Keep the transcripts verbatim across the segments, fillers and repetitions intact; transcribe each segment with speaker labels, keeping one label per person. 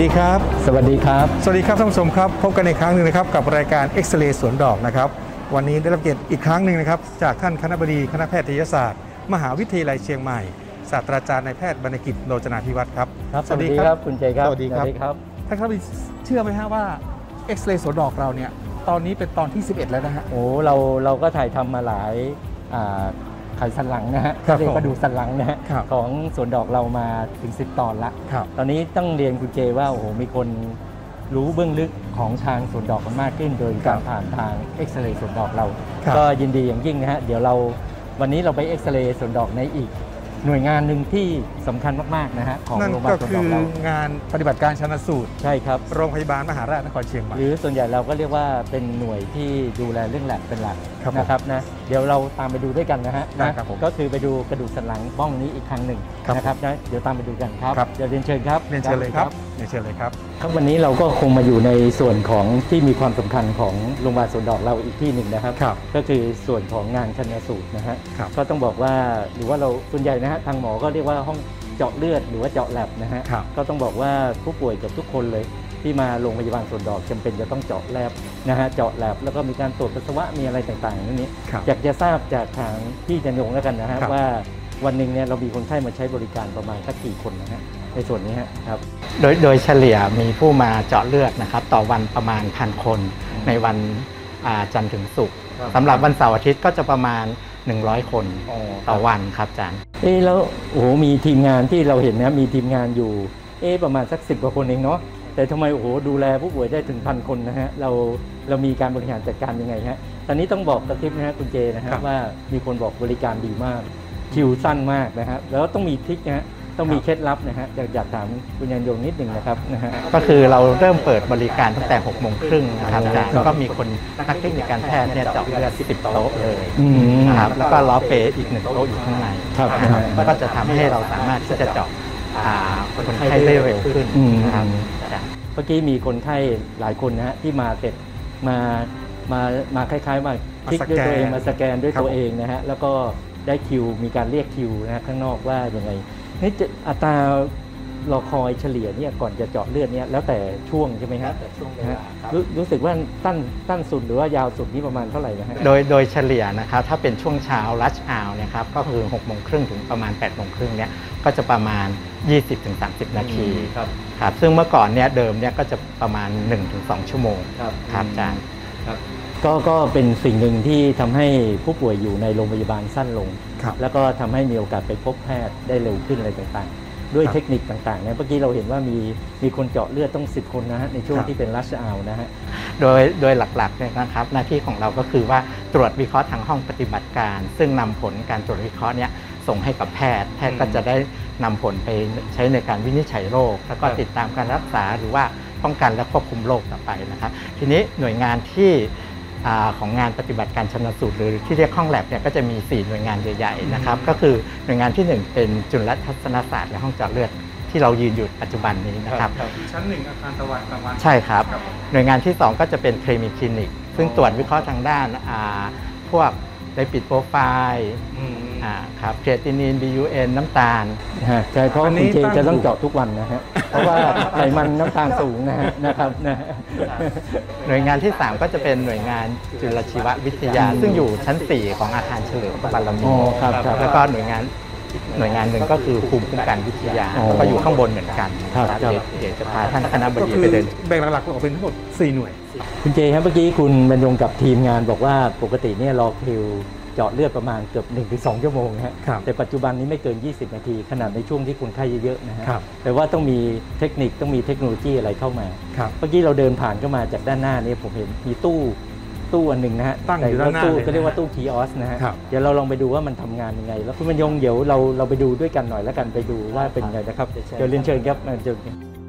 Speaker 1: ดีครับ
Speaker 2: สวัสดีครับ
Speaker 1: สวัสดีครับท่านผู้ชมครับพบกันในครั้งหนึ่งนะครับกับรายการเอ็กซเรย์สวนดอกนะครับวันนี้ได้รับเกียรติอีกครั้งหนึ่งนะครับจากท่านคณบดีคณะแพทยศาสตร์มหาวิทยาลัยเชียงใหม่ศาสตราจารย์นายแพทย์บรรณกิจโรจนาภิวัฒน์ครับ
Speaker 2: สวัสดีครับคุณเจครับ
Speaker 1: สวัสดีครับท่านคณบดีเชื่อไหมฮะว่าเอ็กซเรย์สวนดอกเราเนี่ยตอนนี้เป็นตอนที่สิบเอ็ดแล้วนะฮะ
Speaker 2: โอ้เราเราก็ถ่ายทำมาหลายไขสันหลังนะฮะเรียกกระดูกสันหลังนะฮะของสวนดอกเรามาถึงสิบตอนละตอนนี้ต้องเรียนคุณเจว่าโอ้โหมีคนรู้เบื้องลึกของทางสวนดอกกันมากขึ้นโดยการผ่านทางเอ็กซเรย์สวนดอกเราก็ยินดีอย่างยิ่งนะฮะเดี๋ยวเราวันนี้เราไปเอ็กซเรย์สวนดอกในอีกหน่วยงานหนึ่งที่สำคัญมากๆนะฮะของโรงพยาบาลสวนดอกเรา
Speaker 1: งานปฏิบัติการชันสูตร
Speaker 2: ใช่ครับ
Speaker 1: โรงพยาบาลมหาราชนครเชียงใหม่
Speaker 2: หรือส่วนใหญ่เราก็เรียกว่าเป็นหน่วยที่ดูแลเรื่องแลบเป็นหลักนะครับนะเดี๋ยวเราตามไปดูด้วยกันนะฮะนะก็คือไปดูกระดูกสันหลังบ้องนี้อีกครั้งหนึ่งนะครับนะเดี๋ยวตามไปดูกันครับเดี๋ยวเรียนเชิญครับ
Speaker 1: เรียนเชิญเลยครับเรียนเชิญเลยครับ
Speaker 2: ครับวันนี้เราก็คงมาอยู่ในส่วนของที่มีความสำคัญของโรงพยาบาลสวนดอกเราอีกที่หนึ่งนะครับก็คือส่วนของงานชันสูตรนะฮะก็ต้องบอกว่าหรือว่าเราส่วนใหญ่นะฮะทางหมอก็เรียกว่าห้องเจาะเลือดหรือว่าเจาะแลบนะฮะก็ต้องบอกว่าผู้ป่วยกับทุกคนเลยที่มาโรงพยาบาลสวนดอกจำเป็นจะต้องเจาะแลบนะฮะเจาะแลบแล้วก็มีการตรวจปัสสาวะมีอะไรต่างๆอย่างนี้อยากจะทราบจากทางพี่จันยงแล้วกันนะฮะว่าวันหนึ่งเนี่ยเรามีคนไข้มาใช้บริการประมาณสักกี่คนนะฮะในส่วนนี้ครับ
Speaker 3: โดยโดยเฉลี่ยมีผู้มาเจาะเลือดนะครับต่อวันประมาณพันคนในวันจันทร์ถึงศุกร์สำหรับวันเสาร์อาทิตย์ก็จะประมาณหนึ่งร้อยคนต่อวันครับอาจารย์
Speaker 2: เอ๊แล้วโอ้โหมีทีมงานที่เราเห็นนะมีทีมงานอยู่เอ๊ประมาณสักสิบกว่าคนเองเนาะแต่ทำไมโอ้โหดูแลผู้ป่วยได้ถึงพันคนนะฮะเราเรามีการบริหารจัดการยังไงฮะตอนนี้ต้องบอกกระทิบนะฮะคุณเจนะฮะว่ามีคนบอกบริการดีมากคิวสั้นมากนะฮะแล้วต้องมีทริคนะฮะต้องมีเคล็ดลับนะฮะอยากอยากถามคุณยันยงนิดหนึ่งนะครับนะฮะ
Speaker 3: ก็คือเราเริ่มเปิดบริการตั้งแต่หกโมงครึ่งนะครับอาจารย์แล้วก็มีคนนักเทคนิคการแพทย์เนี่ยเจาะเลือดสิบโต๊ะเลยนะครับแล้วก็ล้อเปอีกหนึ่งโต๊ะอยู่ข้างในก็จะทำให้เราสามารถที่จะเจาะคนไข้ได้เร็วขึ้นนะครับ
Speaker 2: เมื่อกี้มีคนไข้หลายคนนะฮะที่มาเสร็จมามามาคล้ายๆมาคลิกด้วยตัวเองมาสแกนด้วยตัวเองนะฮะแล้วก็ได้คิวมีการเรียกคิวนะข้างนอกว่ายังไงนี่อัตรารอคอยเฉลี่ยเนี่ยก่อนจะเจาะเลือดเนี่ยแล้วแต่ช่วงใช่ไหมฮะรู้สึกว่าตั้นตั้นสุดหรือว่ายาวสุดนี่ประมาณเท่าไหร่นะฮะ
Speaker 3: โดยโดยเฉลี่ยนะครับถ้าเป็นช่วงเช้ารัชอาวเนี่ยครับก็คือหกโมงครึ่งถึงประมาณแปดโมงครึ่งเนี่ยก็จะประมาณ ยี่สิบถึงสามสิบ นาทีครับครับซึ่งเมื่อก่อนเนี่ยเดิมเนี่ยก็จะประมาณ หนึ่งถึงสอง ชั่วโมงครับครับอาจารย์
Speaker 2: ครับก็ก็เป็นสิ่งหนึ่งที่ทำให้ผู้ป่วยอยู่ในโรงพยาบาลสั้นลงแล้วก็ทำให้มีโอกาสไปพบแพทย์ได้เร็วขึ้นอะไรต่างๆด้วยเทคนิคต่างๆเนี่ยเมื่อกี้เราเห็นว่ามีมีคนเจาะเลือดต้องสิบคนนะฮะในช่วงที่เป็นรัชอาวนะฮะ
Speaker 3: โดยโดยหลักๆเนี่ยนะครับหน้าที่ของเราก็คือว่าตรวจวิเคราะห์ทางห้องปฏิบัติการซึ่งนำผลการตรวจวิเคราะห์เนี่ยส่งให้กับแพทย์แพทย์ก็จะได้นำผลไปใช้ในการวินิจฉัยโรคแล้วก็ติดตามการรักษาหรือว่าป้องกันและควบคุมโรคต่อไปนะครับทีนี้หน่วยงานที่ของงานปฏิบัติการชันสูตรหรือที่เรียกห้องแลบเนี่ยก็จะมีสี่หน่วยงานใหญ่ๆนะครับก็คือหน่วยงานที่หนึ่งเป็นจุลทัศนศาสตร์และห้องเจาะเลือดที่เรายืนอยู่ปัจจุบันนี้นะครับ
Speaker 1: ชั้นหนึ่งอาคารตะวันตะวัน
Speaker 3: ใช่ครับหน่วยงานที่สองก็จะเป็นเคมีคลินิกซึ่งตรวจวิเคราะห์ทางด้านพวกไลปิดโปรไฟล์ครับเครียตินิน บี ยู เอ็น น้ำตาล
Speaker 2: ใช่เพราะคุณเจจะต้องเจาะทุกวันนะฮะเพราะว่าไขมันน้ำตาลสูงนะฮะนะครับ
Speaker 3: หน่วยงานที่สามก็จะเป็นหน่วยงานจุลชีววิทยาซึ่งอยู่ชั้นสี่ของอาคารเฉลิมพระบารมีแล้วก็หน่วยงานหน่วยงานหนึ่งก็คือภูมิคุ้มกันวิทยาก็อยู่ข้างบนเหมือนกันเดี๋ยวจะพาท่านคณบดีไปเดิน
Speaker 1: แบ่งหลักๆออกเป็นทั้งหมดสี่หน่วย
Speaker 2: คุณเจครับเมื่อกี้คุณบรรยงกับทีมงานบอกว่าปกติเนี่ยรอคิวเจาะเลือดประมาณเกือบ หนึ่งถึงสอง ชั่วโมงนะฮะแต่ปัจจุบันนี้ไม่เกินยี่สิบนาทีขนาดในช่วงที่คนไข้เยอะๆนะฮะแต่ว่าต้องมีเทคนิคต้องมีเทคโนโลยีอะไรเข้ามาเมื่อกี้เราเดินผ่านเข้ามาจากด้านหน้านี่ผมเห็นมีตู้ตู้อันหนึ่งนะฮะ
Speaker 1: ตั้งอยู่ด้านหน้า
Speaker 2: ตู้ก็เรียกว่าตู้คีออสนะฮะเดี๋ยวเราลองไปดูว่ามันทำงานยังไงแล้วคุณบรรยงเดี๋ยวเราเราไปดูด้วยกันหน่อยแล้วกันไปดูว่าเป็นยังไงนะครับเดี๋ยวเรียนเชิญครับเชิญ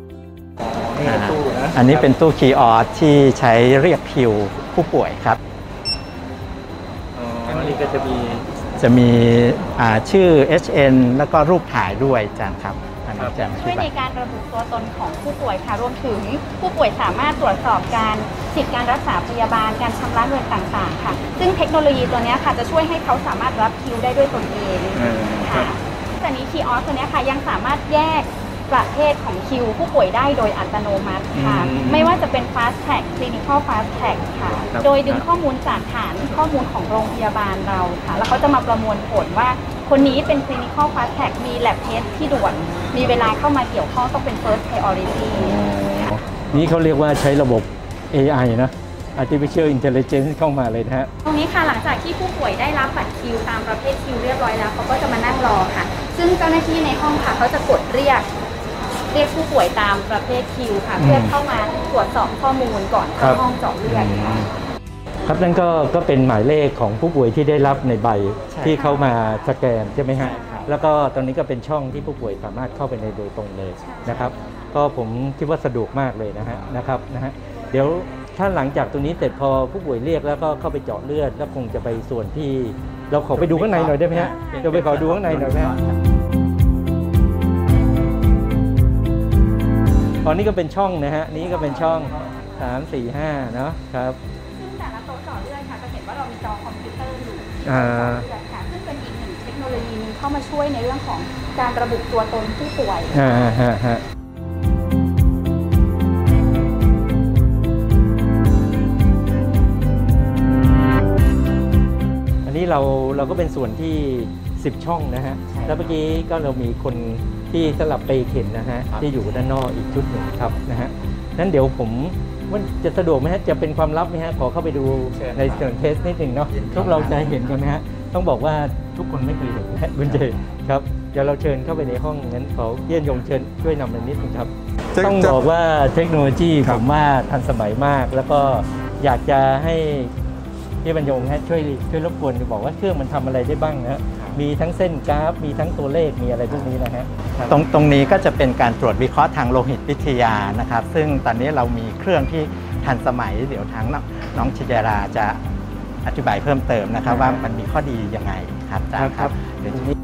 Speaker 3: อันนี้เป็นตู้คีออสที่ใช้เรียกคิวผู้ป่วยครับ
Speaker 2: อันนี้ก็จะมี
Speaker 3: จะมีชื่อ เอช เอ็น แล้วก็รูปถ่ายด้วยอาจารย์ครับ
Speaker 4: ช่วยในการระบุตัวตนของผู้ป่วยค่ะรวมถึงผู้ป่วยสามารถตรวจสอบการสิทธิการรักษาพยาบาลการชำระเงินต่างๆค่ะซึ่งเทคโนโลยีตัวนี้ค่ะจะช่วยให้เขาสามารถรับคิวได้ด้วยตนเองค่ะแต่นี้คีออสตัวนี้ค่ะยังสามารถแยกประเภทของคิวผู้ป่วยได้โดยอัตโนมัติค่ะไม่ว่าจะเป็น Fast Track Clinical Fast Track ค่ะโดยดึงข้อมูลจากฐานข้อมูลของโรงพยาบาลเราค่ะแล้วเขาจะมาประมวลผลว่าคนนี้เป็น Clinical Fast Track มี Lab Test ที่ด่วนมีเวลาเข้ามาเกี่ยวข้องต้องเป็น First Priority
Speaker 2: นี่เขาเรียกว่าใช้ระบบ เอ ไอ นะ Artificial Intelligence เข้ามาเลยนะฮะ
Speaker 4: ตรงนี้ค่ะหลังจากที่ผู้ป่วยได้รับบัตรคิวตามประเภทคิวเรียบร้อยแล้วเขาก็จะมานั่งรอค่ะซึ่งเจ้าหน้าที่ในห้องค่ะเขาจะกดเรียกเรียกผู้ป่วยตามประเภทคิวค่ะเพื่อเข้ามาตรวจสอบข้อมูลก่อนเข้าห้องเจาะเลือดค่ะ
Speaker 2: ครับนั่นก็ก็เป็นหมายเลขของผู้ป่วยที่ได้รับในใบที่เข้ามาสแกนใช่ไหมฮะแล้วก็ตอนนี้ก็เป็นช่องที่ผู้ป่วยสามารถเข้าไปในโดยตรงเลยนะครับก็ผมคิดว่าสะดวกมากเลยนะฮะนะครับนะฮะเดี๋ยวถ้าหลังจากตรงนี้เสร็จพอผู้ป่วยเรียกแล้วก็เข้าไปเจาะเลือดแล้วคงจะไปส่วนที่เราขอไปดูข้างในหน่อยได้ไหมฮะเดี๋ยวไปขอดูข้างในหน่อยไหมฮะตอนนี้ก็เป็นช่องนะฮะนี้ก็เป็นช่องสาม สี่ ห้าเนาะครับ
Speaker 4: ซึ่งแต่ละโต๊ะเจาะเลือดค่ะจะเห็นว่าเรามีจอคอมพิวเตอร์อยู่ค่ะซึ่งเป็นอีกหนึ่งเทคโนโลยีนึงเข้ามาช่วยในเรื่องของการระบุตัวตนผู้ป่วย
Speaker 2: อ่าฮะฮะอันนี้เราเราก็เป็นส่วนที่สิบช่องนะฮะแล้วเมื่อกี้ก็เรามีคนที่สลับไปเข็นนะฮะที่อยู่ด้านนอกอีกชุดหนึ่งครับนะฮะนั้นเดี๋ยวผมว่าจะสะดวกไหมฮะจะเป็นความลับไหมฮะขอเข้าไปดูในส่วนเทสนิดหนึ่งเนาะพวกเราจะเห็นกันนะฮะต้องบอกว่าทุกคนไม่เคยเห็นนะคุณเจครับเดี๋ยวเราเชิญเข้าไปในห้องงั้นขอเยี่ยนยงเชิญช่วยนำในนิดนึงครับต้องบอกว่าเทคโนโลยีผมว่าทันสมัยมากแล้วก็อยากจะให้พี่บรรยงฮะช่วยช่วยรบกวนบอกว่าเครื่องมันทำอะไรได้บ้างนะมีทั้งเส้นกราฟมีทั้งตัวเลขมีอะไรพวกนี้นะฮะ
Speaker 3: ตรงตรงนี้ก็จะเป็นการตรวจวิเคราะห์ทางโลหิตวิทยานะครับซึ่งตอนนี้เรามีเครื่องที่ทันสมัยเดี๋ยวทางน้องชิจาราจะอธิบายเพิ่มเติมนะครับว่ามันมีข้อดียังไงครับอาจารย์ครับเดี๋ยวนี้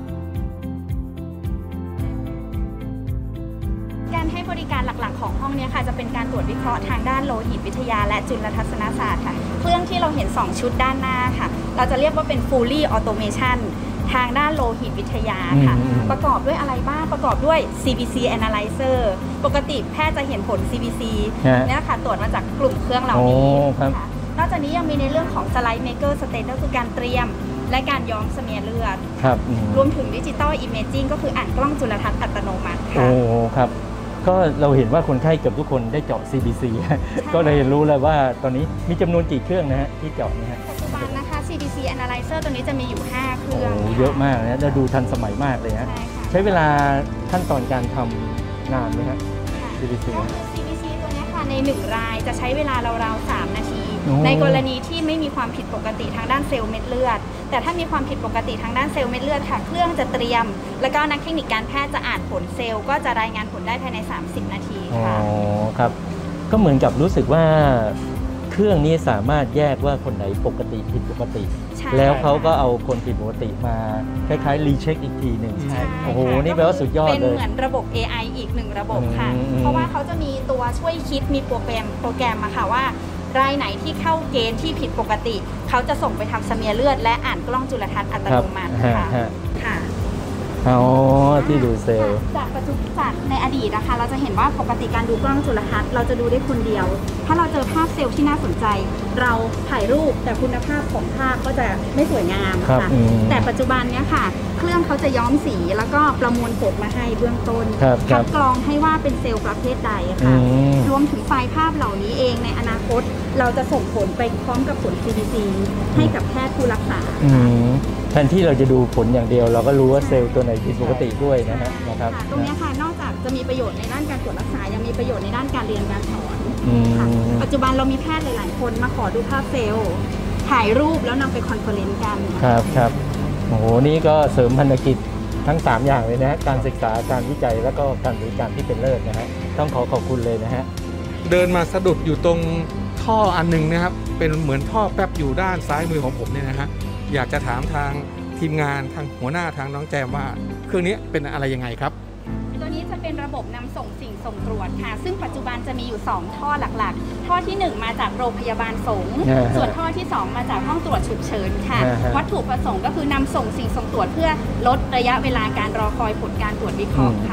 Speaker 4: การให้บริการหลักๆของห้องนี้ค่ะจะเป็นการตรวจวิเคราะห์ทางด้านโลหิตวิทยาและจุลทรรศนศาสตร์ค่ะเครื่องที่เราเห็นสองชุดด้านหน้าค่ะเราจะเรียกว่าเป็น fully automation ทางด้านโลหิตวิทยาค่ะประกอบด้วยอะไรบ้างประกอบด้วย ซี บี ซี Analyzer ปกติแพทย์จะเห็นผล ซี บี ซี เนี่ยค่ะตรวจมาจากกลุ่มเครื่องเหล่านี้ค่ะนอกจากนี้ยังมีในเรื่องของ Slide Maker State ก็คือการเตรียมและการย้อมเสมียเลือดรวมถึงดิจิตอลอิมเมจิงก็คืออ่านกล้องจุลทรรศน์อัตโนมัติค่ะ
Speaker 2: โอ้ครับก็เราเห็นว่าคนไข้เกือบทุกคนได้เจาะ ซี บี ซี ก็เลยรู้เลยว่าตอนนี้มีจำนวนกี่เครื่องนะฮะที่เจาะนะฮะ
Speaker 4: ปัจจุบันนะคะ ซี บี ซี Analyzer ตัวนี้จะมีอยู่ห้าเครื่อง
Speaker 2: โอ้เยอะมากนะแล้วดูทันสมัยมากเลยฮะใช้เวลาขั้นตอนการทำนานไหมฮะ ซี บี ซี
Speaker 4: ซี บี ซี ตัวนี้ค่ะในหนึ่งรายจะใช้เวลาราวๆสามนาทีในกรณีที่ไม่มีความผิดปกติทางด้านเซลล์เม็ดเลือดแต่ถ้ามีความผิดปกติทางด้านเซลล์เม็ดเลือดค่ะเครื่องจะเตรียมแล้วก็นักเทคนิคการแพทย์จะอ่านผลเซลล์ก็จะรายงานผลได้ภายในสามสิบนาทีค่ะ
Speaker 2: อ๋อครับก็เหมือนกับรู้สึกว่าเครื่องนี้สามารถแยกว่าคนไหนปกติผิดปกติแล้วเขาก็เอาคนผิดปกติมาคล้ายๆรีเช็คอีกทีหนึ่งโอ้โหนี่แปลว่าสุดยอดเลย
Speaker 4: เป็นเหมือนระบบ เอ ไอ อีกหนึ่งระบบค่ะเพราะว่าเขาจะมีตัวช่วยคิดมีโปรแกรมโปรแกรมมาค่ะว่ารายไหนที่เข้าเกณฑ์ที่ผิดปกติเขาจะส่งไปทำสเมียเลือดและอ่านกล้องจุลทรรศน์อัตโนมัติค่ะค่ะ
Speaker 2: อ๋อที่ดูเซลล์
Speaker 4: จากปัจจุบันจากในอดีตนะคะเราจะเห็นว่าปกติการดูกล้องจุลทรรศน์เราจะดูได้คนเดียวถ้าเราเจอภาพเซลล์ที่น่าสนใจเราถ่ายรูปแต่คุณภาพของภาพก็จะไม่สวยงามค่ะแต่ปัจจุบันเนี้ยค่ะเครื่องเขาจะย้อมสีแล้วก็ประมวลผลมาให้เบื้องต้นคัดกรองให้ว่าเป็นเซลล์ประเภทใดค่ะรวมถึงไฟล์ภาพเหล่านี้เองในอนาคตเราจะส่งผลไปพร้อมกับผล ซี บี ซี ให้กับแพทย์ผู้รักษา
Speaker 2: แทนที่เราจะดูผลอย่างเดียวเราก็รู้ว่าเซลล์ตัวไหนผิดปกติด้วยนะฮะนะครับ
Speaker 4: ตรงนี้ค่ะนอกจากจะมีประโยชน์ในด้านการตรวจรักษายังมีประโยชน์ในด้านการเรียนการสอนปัจจุบันเรามีแพทย์หลายๆคนมาขอดูภาพเซลล์ถ่ายรูปแล้วนำไปคอนเฟอเรนซ์กัน
Speaker 2: ครับครับโอ้โหนี่ก็เสริมพันธกิจทั้งสามอย่างเลยนะฮะการศึกษาการวิจัยแล้วก็การบริการที่เป็นเลิศนะฮะต้องขอขอบคุณเลยนะฮะ
Speaker 1: เดินมาสะดุดอยู่ตรงท่ออันนึงนะครับเป็นเหมือนท่อแป๊บอยู่ด้านซ้ายมือของผมเนี่ยนะฮะอยากจะถามทางทีมงานทางหัวหน้าทางน้องแจมว่าเครื่องนี้เป็นอะไรยังไงครับ
Speaker 4: ตัวนี้จะเป็นระบบนำส่งสิ่งส่งตรวจค่ะซึ่งปัจจุบันจะมีอยู่สองท่อหลักๆท่อที่หนึ่งมาจากโรงพยาบาลสงฆ์ส่วนท่อที่สองมาจากห้องตรวจฉุกเฉินค่ะวัตถุประสงค์ก็คือนำส่งสิ่งส่งตรวจเพื่อลดระยะเวลาการรอคอยผลการตรวจวิเคราะห์ค่ะ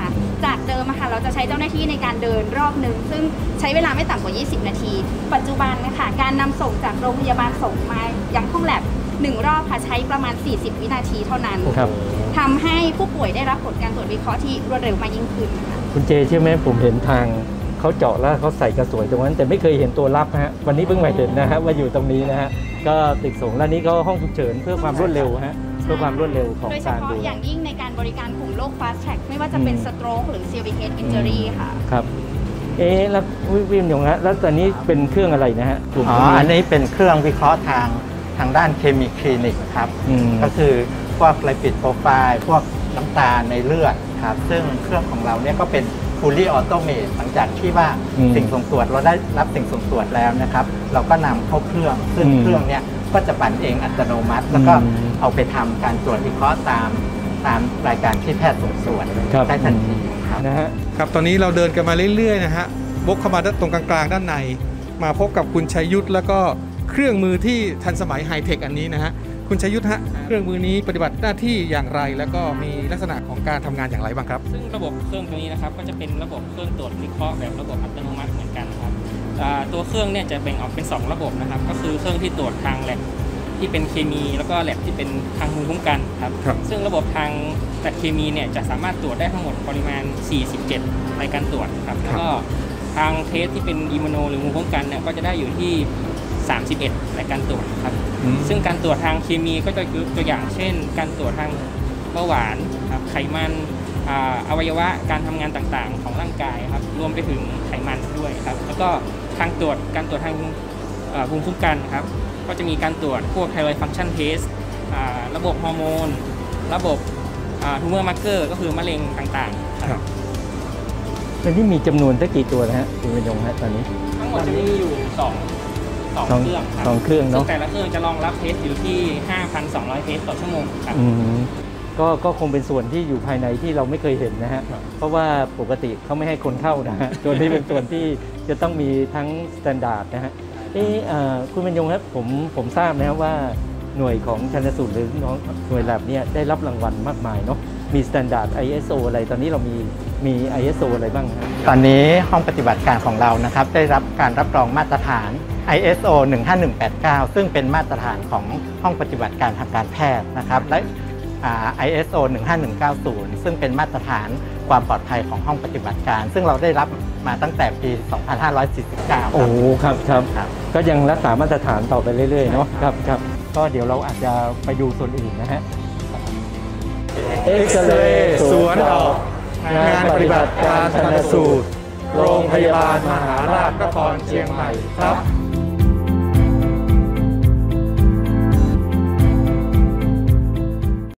Speaker 4: จากเดิมอะค่ะเราจะใช้เจ้าหน้าที่ในการเดินรอบหนึ่งซึ่งใช้เวลาไม่ต่ำกว่า ยี่สิบ นาที ปัจจุบันนะคะการนำส่งจากโรงพยาบาลส่งมายังห้องแลบหนึ่งรอบค่ะใช้ประมาณ สี่สิบ วินาทีเท่านั้นทำให้ผู้ป่วยได้รับผลการตรวจวิเคราะห์ที่รวดเร็วมากยิ่งขึ้นค่ะ
Speaker 2: คุณเจใช่ไหมผมเห็นทางเขาเจาะแล้วเขาใส่กระสวยตรงนั้นแต่ไม่เคยเห็นตัวรับฮะวันนี้เพิ่งมาเห็นนะฮะว่าอยู่ตรงนี้นะฮะก็ตึกสูงแล้วนี้ก็ห้องฉุกเฉินเพื่อความรวดเร็วฮะเพื่อความรวดเร็วของการดูโดยเฉพาะ
Speaker 4: อย่างยิ่งในการบริการกลุ่มโรค fast track ไม่ว่าจะเป็น stroke หรือ severe head injury ค่ะ
Speaker 2: ครับเอ๊ะแล้ววิมยงฮะแล้วตอนนี้เป็นเครื่องอะไรนะฮะ
Speaker 3: กลุ่มอ๋ออันนี้เป็นเครื่องวิเคราะห์ทางทางด้านเคมีคลินิกครับก็คือพวกไลปิดโปรไฟล์พวกน้ำตาลในเลือดครับซึ่งเครื่องของเราเนี่ยก็เป็นfully automate หลังจากที่ว่าสิ่งส่งตรวจเราได้รับสิ่งส่งตรวจแล้วนะครับเราก็นำเข้าเครื่องซึ่งเครื่องเนี้ยก็จะปั่นเองอัตโนมัติแล้วก็เอาไปทำการตรวจวิเคราะห์ตามตามรายการที่แพทย์ส่งตรวจได้ทันทีครับ
Speaker 1: นะฮะครับตอนนี้เราเดินกันมาเรื่อยๆนะฮะวกเข้ามาตรงกลางๆด้านในมาพบกับคุณชัยยุทธแล้วก็เครื่องมือที่ทันสมัยไฮเทคอันนี้นะฮะคุณชัยยุทธฮะเครื่องมือนี้ปฏิบัติหน้าที่อย่างไรแล้วก็มีลักษณะของการทำงานอย่างไรบ้างครับ
Speaker 5: ซึ่งระบบเครื่องตัวนี้นะครับก็จะเป็นระบบเครื่องตรวจวิเคราะห์แบบระบบอัตโนมัติเหมือนกันครับตัวเครื่องเนี่ยจะแบ่งออกเป็นสองระบบนะครับก็คือเครื่องที่ตรวจทางแลบที่เป็นเคมีแล้วก็แลบที่เป็นทางภูมิคุ้มกันครับซึ่งระบบทางแลบเคมีเนี่ยจะสามารถตรวจได้ทั้งหมดปริมาณสี่สิบเจ็ดรายการตรวจครับแล้วก็ทางเทสที่เป็นอิมมูโนหรือภูมิคุ้มกันเนี่ยก็จะได้อยู่ที่สามสิบเอ็ดรายการตรวจครับซึ่งการตรวจทางเคมีก็จะคือตัวอย่างเช่นการตรวจทางเบาหวานครับไขมันอวัยวะการทำงานต่างๆของร่างกายครับรวมไปถึงไขมันด้วยครับแล้วก็ทางตรวจการตรวจทางภูมิคุ้มกันครับก็จะมีการตรวจพวกไทรอยด์ฟังก์ชันเทสระบบฮอร์โมนระบบทูเมอร์มาร์เกอร์ก็คือมะเร็งต่างๆครับ
Speaker 2: แล้วนี่มีจำนวนตั้งกี่ตัวนะฮะคุณบรรยงฮะตอนนี้
Speaker 5: ทั้งหมดจะมีอยู่สองสองเครื่องครับ
Speaker 2: สองเครื่องเนาะ
Speaker 5: แต่ละเครื่องจะรองรับเทสอยู่ที่ ห้าพันสองร้อย เทสต่อชั่วโมงครับ
Speaker 2: ก็ก็คงเป็นส่วนที่อยู่ภายในที่เราไม่เคยเห็นนะฮะเพราะว่าปกติเขาไม่ให้คนเข้านะฮะส่วนนี้เป็นส่วนที่จะต้องมีทั้งมาตรฐานนะฮะเอ๊ะคุณบรรยงครับผมผมทราบนะครับว่าหน่วยของชันสูตรหรือหน่วยแลบเนี่ยได้รับรางวัลมากมายเนาะมีมาตรฐาน ไอ เอส โอ อะไรตอนนี้เรามีมี ไอ เอส โอ อะไรบ้างครับ
Speaker 3: ตอนนี้ห้องปฏิบัติการของเรานะครับได้รับการรับรองมาตรฐาน ไอ เอส โอ หนึ่งห้าหนึ่งแปดเก้า ซึ่งเป็นมาตรฐานของห้องปฏิบัติการทางการแพทย์นะครับและ ไอ เอส โอ หนึ่งห้าหนึ่งเก้าศูนย์ ซึ่งเป็นมาตรฐานความปลอดภัยของห้องปฏิบัติการซึ่งเราได้รับมาตั้งแต่ปี สองพันห้าร้อยสี่สิบเก้า
Speaker 2: โอ้ครับครับก็ยังรักษามาตรฐานต่อไปเรื่อยๆเนาะครับครับก็เดี๋ยวเราอาจจะไปดูส่วนอื่นนะฮะ
Speaker 1: เอ็กซเรย์สวนดอกงานปฏิบัติการชันสูตรโรงพยาบาลมหาราชนครเชียงใหม่ครับ